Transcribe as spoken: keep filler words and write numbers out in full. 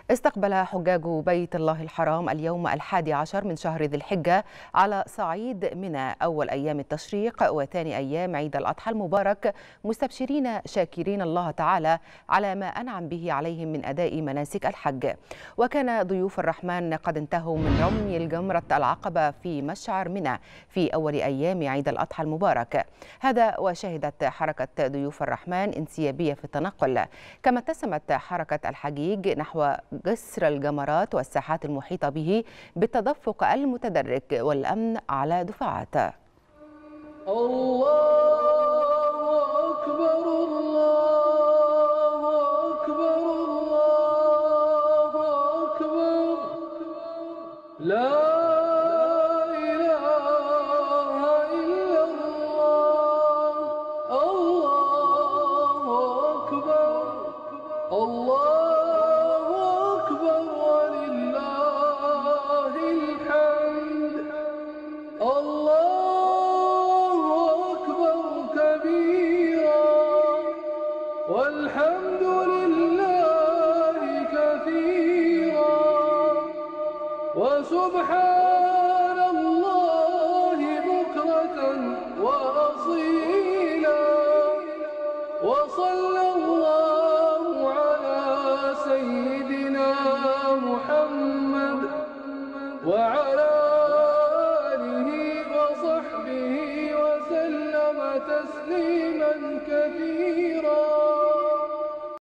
استقبل حجاج بيت الله الحرام اليوم الحادي عشر من شهر ذي الحجة على صعيد منى أول أيام التشريق وثاني أيام عيد الأضحى المبارك، مستبشرين شاكرين الله تعالى على ما أنعم به عليهم من أداء مناسك الحج. وكان ضيوف الرحمن قد انتهوا من رمي الجمرة العقبة في مشعر منى في أول أيام عيد الأضحى المبارك. هذا وشهدت حركة ضيوف الرحمن انسيابية في التنقل، كما اتسمت حركة الحجيج نحو جسر الجمرات والساحات المحيطة به بالتدفق المتدرج والأمن على دفعات. الله أكبر الله أكبر الله أكبر لا إله إلا الله الله أكبر الله والحمد لله كثيرا وسبحان